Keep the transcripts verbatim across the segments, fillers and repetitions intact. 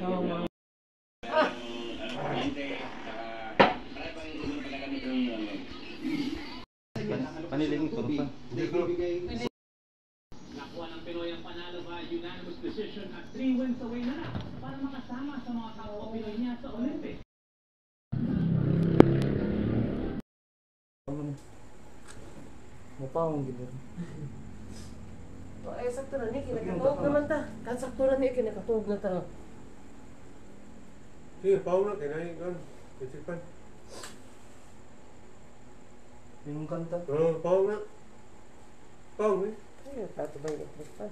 Paniling ko pa. Nakuha ng Pinoy ang panalo by unanimous decision at three wins away na na para makasama sa mga kapwa Pinoy niya sa Olympics. Mapawang gila. O ay sakto na ni kinakatuog naman ta. Kan sakto na ni kinakatuog na ta. Sige, pawang na kinain kan. Kisipan. Yung kanta. Oo, pawang na. Pawang eh. Ay, tato ba yung pa?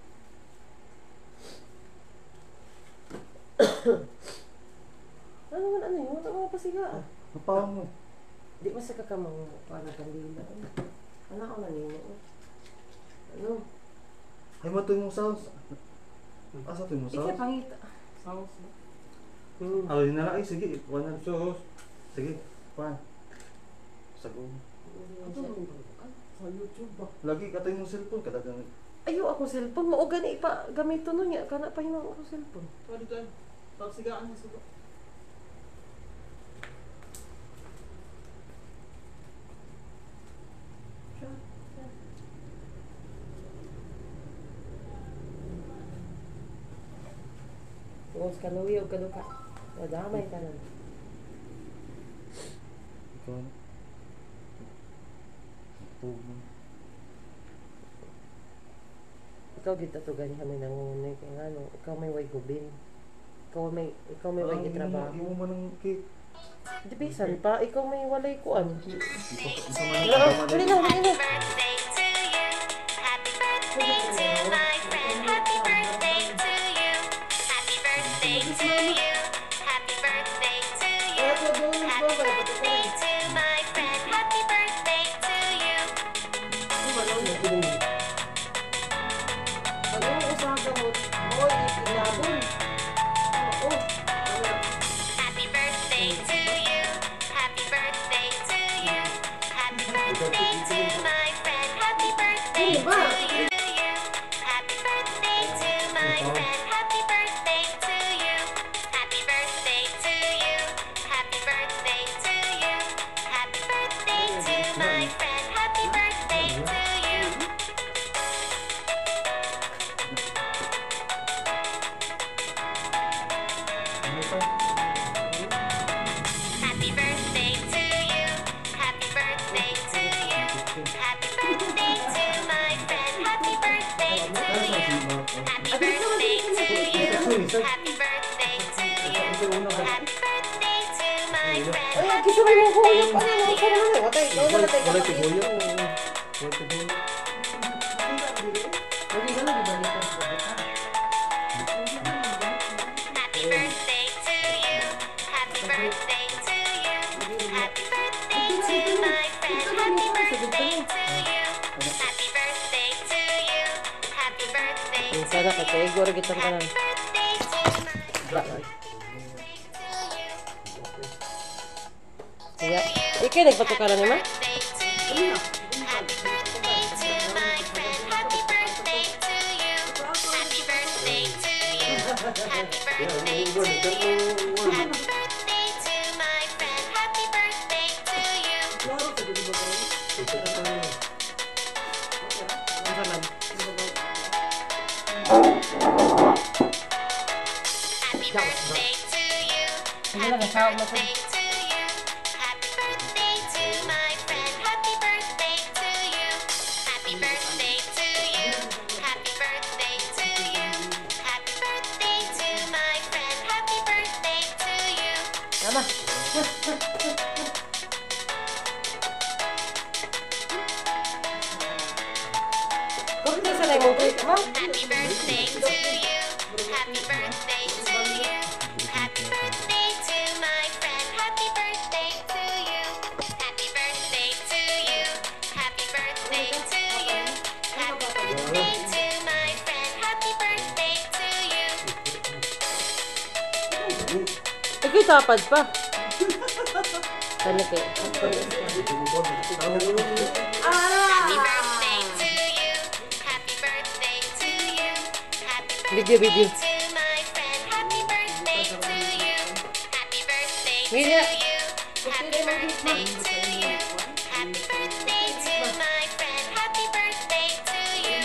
Ano man ano yun? Wala mga pasiga ah. Mapawang mo. Di ba sa kakamang para kandila? Ano ako na nino? Ano? Ay mo tuyong sounds. Asa tuyong Ika sounds? pangita. Sounds ba? Hmm. Ah, yun na lang. Ay, sige. Kuha na. So, Sige. Kuha. Sagong. Sa YouTube ba? Lagi ka tuyong cellphone. Kadagan. Ayaw ako cellphone. Mao gani pa gamito no niya. Kana pa yung ako cellphone. Pwede tayo. Pagsigaan mo sugo. Kung sa kaluwi o kaluka. Nadamay ka na. Ikaw na. Tubo. Ikaw gita to gani kami nangunay kay ano, ikaw may way gubin. Ikaw may ikaw may way gitrabaho. Imo mo ng cake. Di bisan pa ikaw may walay kuan. Isa man. Dali na, dali na. Birthday to you. Happy birthday to my friend. Happy birthday to you. Happy birthday to you. Happy birthday to you. Happy birthday to my friend. Happy birthday to you. Ano mo usaha ka mo? Oy, inabon. Oo. Happy birthday to you. Happy birthday to you. Happy birthday to my friend. Happy birthday to you. Happy birthday to my friend. Happy birthday to you. Happy birthday to you. Happy birthday to you. Happy birthday to my friend. Happy birthday to you. Happy birthday to you. Happy birthday to you. Happy birthday to my friend. Happy birthday to you. Happy birthday to you. Happy birthday to you. Happy birthday to my friend. Ay, kisubay mo ko yung ano, ano, ano, ano, watay, ikaw na natay ka. Wala sibuyo. Wala sibuyo. Lagi ka na, di ba nito? Happy birthday to you. Happy birthday to you. Happy birthday to my friend. Happy birthday to you. Happy birthday to you. Happy birthday to you. Sana ka, kaya igor kita ka lang. Birthday to my Kaya, ikay nagpatukaran ni ma? birthday to you. Happy birthday to my friend. Happy birthday to you. Happy birthday to you. Happy birthday to you. Happy birthday to my friend. Happy birthday to you. Happy birthday to you. Happy birthday to you. Happy birthday to my friend. Happy birthday to you. Happy birthday to you. Happy birthday to you. Happy birthday to my friend. Happy birthday to you. Tama. Kung hindi sa lang mong tweet mo? Happy birthday to you. Happy birthday to you. Happy birthday to my friend. Happy birthday to you. Happy birthday to you. Happy birthday to you. Happy birthday to my friend. Happy birthday to you. Ikaw tapad pa. Ano kayo? Happy birthday to you. Happy birthday to you. Happy Video, video. birthday to my friend. Happy birthday to Ngayon, you. Happy birthday to you. Happy birthday to my friend. Happy birthday to you.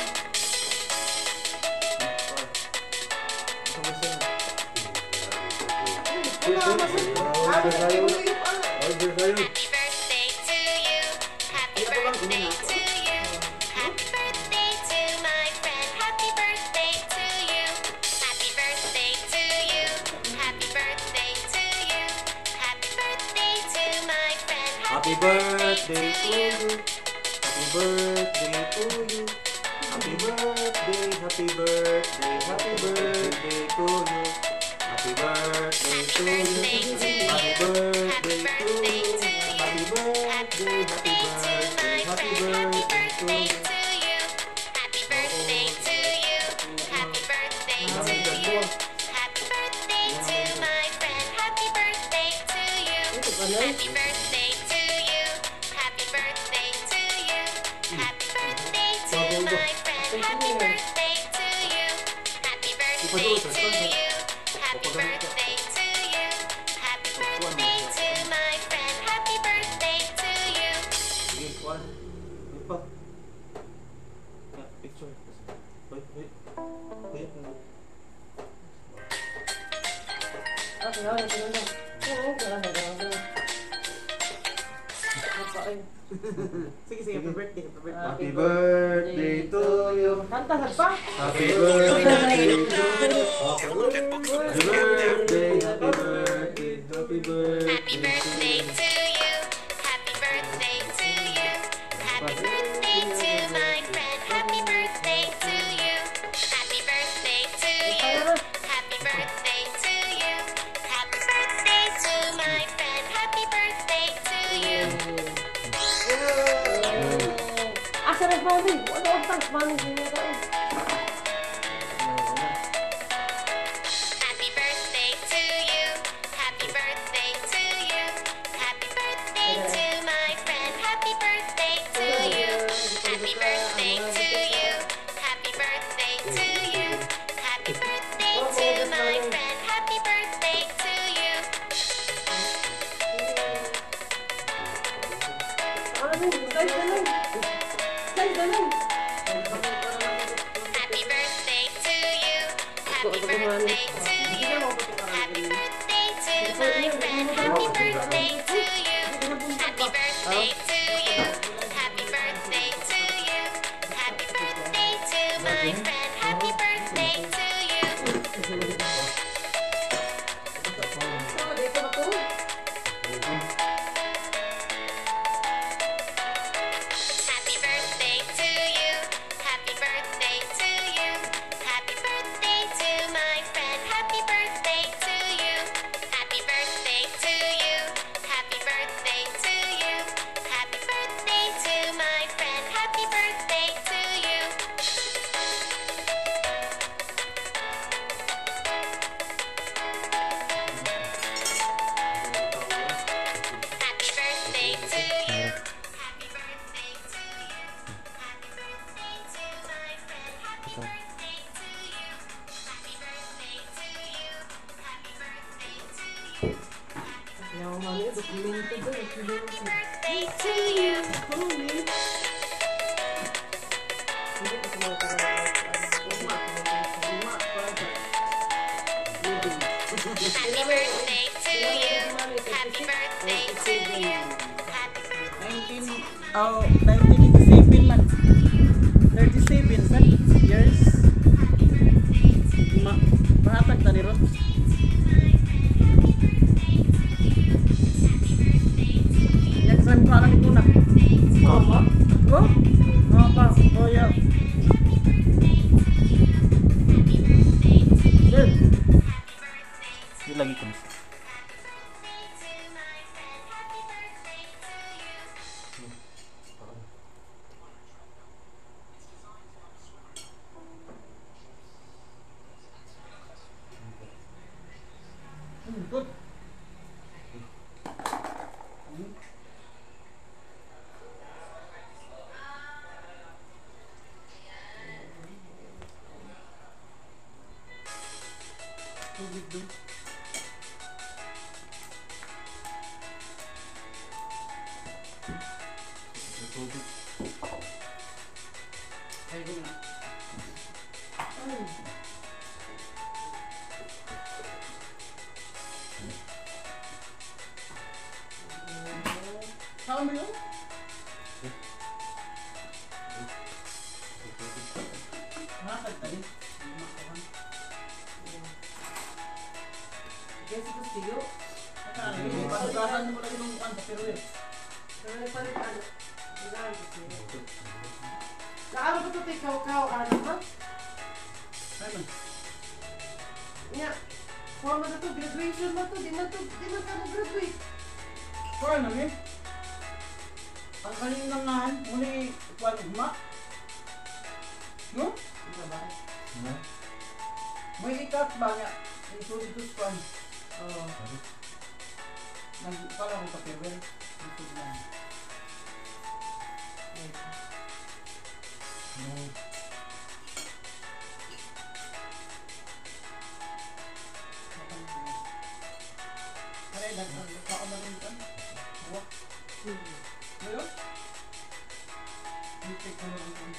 Order tayo. Order tayo. Happy birthday to you. Happy birthday to you. Happy birthday to my friend. Happy birthday to you. Happy birthday to you. Happy birthday to you. Happy birthday to my friend. Happy birthday to you. Happy birthday to you. Happy birthday, happy birthday, happy birthday to you. Happy birthday to you. Happy birthday to you. Happy birthday, happy birthday, happy birthday to you. Happy birthday to you. Happy birthday to you. Happy birthday to my friend. Happy birthday to you. Happy birthday to you. Happy birthday to you. Happy birthday to my friend. Happy birthday to you. Happy birthday to you. Happy birthday to you. Happy birthday to my friend. Happy birthday to you. Sige, kuhan. Wait pa. Yeah, picture. Wait, wait. Wait. Okay, okay, ito na. Oo, wala na, wala na. Apa, ay. Sige, sige, happy birthday, happy birthday. Happy birthday to you. Kanta, pa? Happy birthday to you. Happy birthday, happy birthday, happy birthday. Happy birthday to you. Happy birthday to you. Happy birthday to my friend. Happy birthday to you. Happy birthday to you. Happy birthday to you. Happy birthday to my friend. Happy birthday to you. Asa na smiling? Wala akong tang smiling din nito eh. Happy birthday to you. Happy birthday to you. Happy birthday to my friend. Happy birthday to you. Happy birthday to you. Happy birthday to you. Happy birthday to my friend. Happy birthday to you. Ano, guys, ganun. Guys, ganun. Happy birthday to you. Happy birthday to you. Happy birthday to my friend. Happy birthday to you. Happy birthday to you. Happy birthday to you. Happy birthday to my friend. Happy birthday to you. Oh, dito ba to? Happy birthday to you. Happy birthday to you. Happy birthday to my friend. Happy birthday to you. Happy birthday to you. Happy birthday to you. Happy birthday to my friend. Happy birthday to you. Happy birthday to you. Happy birthday to you. Happy birthday to my friend. Happy birthday to you. Happy birthday to you. Happy birthday to you. Yung mali, dokumento doon. Dokumento. Birthday to you. Hindi ko sumama Happy birthday to you. Happy birthday to you. Happy nineteen, oh, nineteen eighty-seven man. thirty-seven man. Years. Ma, mahatag na ni Ron. Next time pa lang ito na. Apa? Go? Mga pa. Oh, yeah. Good. Yun lagi ko. Good. Ay, ko na. Saan mo yun? Nakakad tali. Kasi gusto yun. Pasugasan mo lagi ng mukhaan sa pero eh. Pero nagpalit ano. Kailangan gusto yun. Kaano ba ito ikaw-kaw? Ano ba? Ano? Nga. Kuha mo na ito. Graduation mo ito. Di na ito. Di na ka nag-graduate. So ano eh? Ang kaling nangahan, muli ikuan ugma. No? Ano ba? May ikat ba nga? Ito-ito span. Oo. Nagpala ko sa pewel. Ito lang. No. Aray, nagkakaon na rin kan? Wak. Ngayon? Nipik ko na rin kan.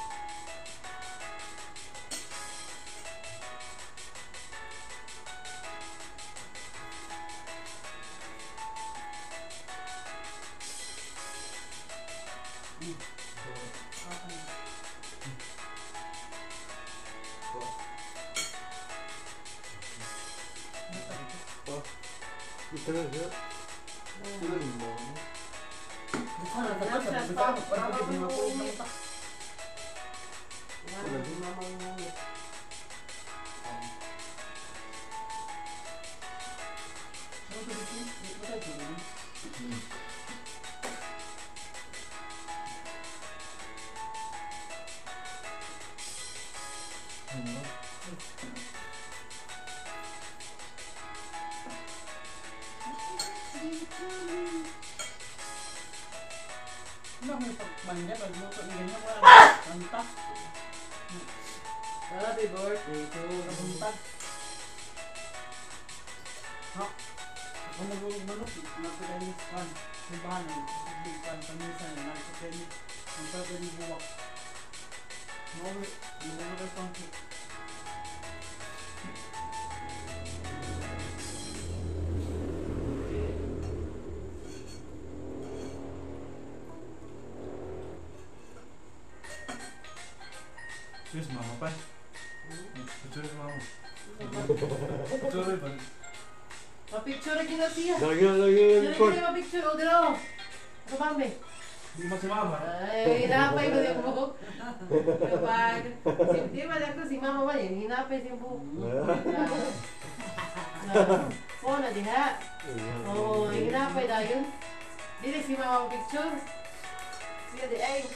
Ito na siya. Ito na rin ba? Ano ba ito? Sabi ko, parang hindi mo po umitak. Yan, si Mama Ngunit. Ano ba ito? Ito ba ito? Ano may pagmanya? Pagluto ng ganyan wala. Kanta. Happy birthday to you. Kanta. Ha? Kung nagulog-manok, nagpagalis kan. May bahanan. Big kan. Pamisan. Nagpagalis. Nagpagalis buwak. Mawit. Hindi na responsive. Terus mama pa. Picture sa mama. Picture ba? Pa-picture lagi na siya. Lagi na lagi na Sino record. kayo pa-picture? O, dito. Ano ba, me? Di mo si mama. Ay, hinapay ko yung buhok. Kapag, si- di ba ako si Mama ba yun? Hinapay yung buhok. Oo na diha. Oo, hinapay daw yun. Dili si Mama picture. Sige di, ay.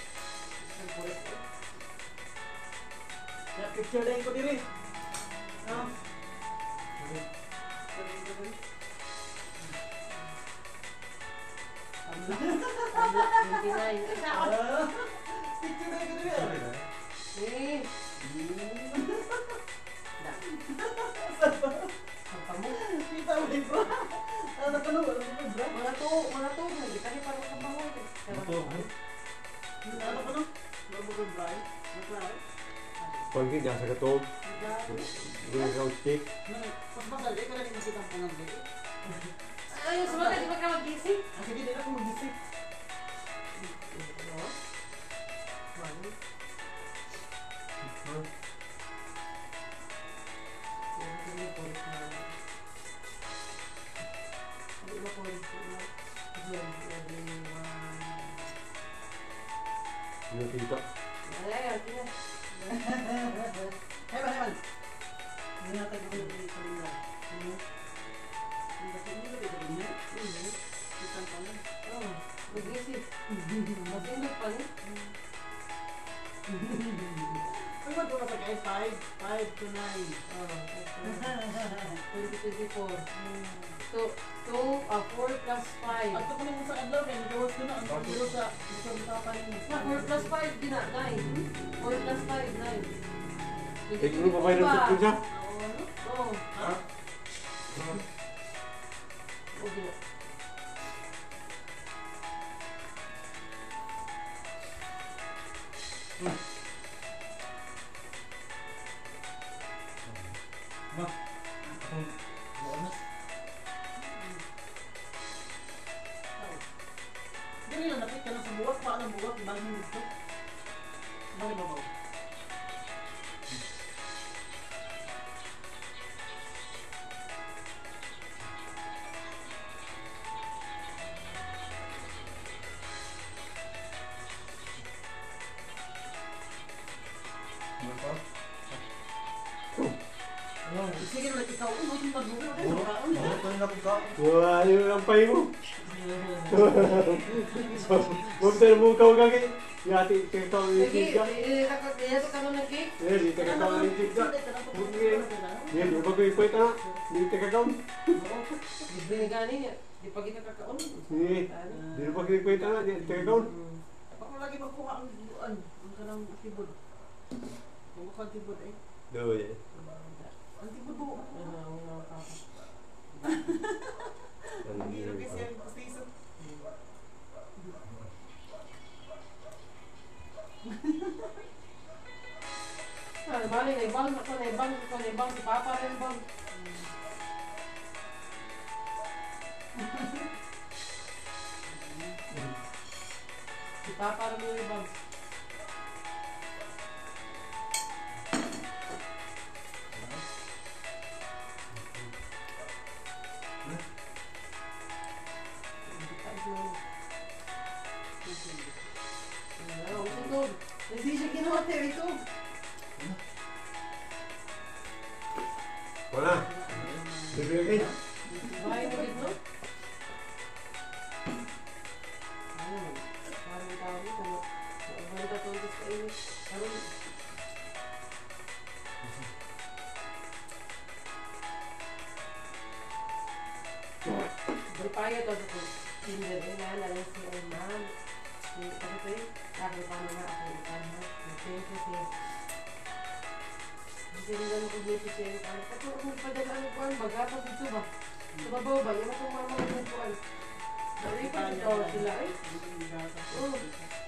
Kaya picture din ko diri. No? twenty-nine. Ah, picture din ko diri. Eh. Ang pamo. Kita mo dito. Ano ka na wala ko bra? Mga to, mga to. Hindi ka rin parang ang pamo. Ito. Ano ka na? Wala ko bra. Wala. Pagi diyan sa katog. Gawin ka stick. Pag masali ka rin makita ang pangang diri. Ay, sumaga, di ba ka mag-gising? Ah, sige din ako mag-isip. Yung tita. Heban, heban. Hindi natin ko yung dito nila. Hindi natin ko yung dito nila. Kita pa lang. Ay, ba't wala sa guys? five, five to nine. twenty twenty-four. So, two, uh, four plus five. At ito mo sa adlaw, kaya nag-awas ko na. Ang pagkiro sa sa usapan mo. Na, four plus five, di na, nine. four plus five, nine. Eh, kung pa kayo ng picture siya? Oo. Ha? Okay. Dili lang napit ka na sa buwak, pa ng buwak, ibang hindi ito. Ibang ibabaw. Sige na ikaw, ano yung pag-uwi? Wah, yun ang pay mo. Mabdal mo ikaw kaki. Yati, kaya yung Lagi, tigka. dito ka nun ng cake. Eh, di ka kakaw yung tigka. Yan, yung pag-ipoy ka na. Di ka kakaw. Libre ni gani niya. Di pa kita kakaon. Eh, di ka pag-ipoy ka na. Di ka kakaw. Baka lagi magkuha ang buwan, ang kanang tibod. Magkuha ang tibod eh. Do, yeah. Ang tibod mo. Ano, ang mga papa. Ang hirap kasi ang pastisot. Ah, bali na ibang, ako na ibang, ako na ibang, si Papa rin ibang. Si Papa rin yung ibang. Ano, usog. Hindi siya ginawa, Terry, ito. Wala. Sige, okay. Bahay mo dito? Ano? Parang tao dito. Banda to dito sa init. Parang... Berpaya to sa Tinder. Eh, naalala si ay ma'am. Si, ano to eh? Ako pa naman ako ikan mo. Thank you, sis. Kasi rin gano'n ko dito siya yung ano. Kasi kung padala ang kuwan, bagatang dito ba? Sa babaw ba? Yan akong mama ng kuwan. Naripan ito sila eh. Oo.